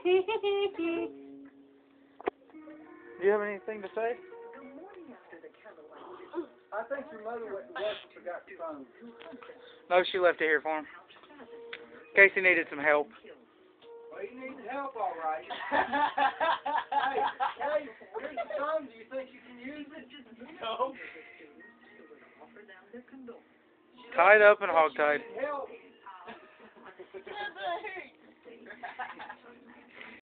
Do you have anything to say? I think your mother went to work and forgot the phone. No, she left it here for him. Casey needed some help. Well, you need help, all right. Hey, here's the phone. Do you think you can use it? No. Tied up and hogtied. Help.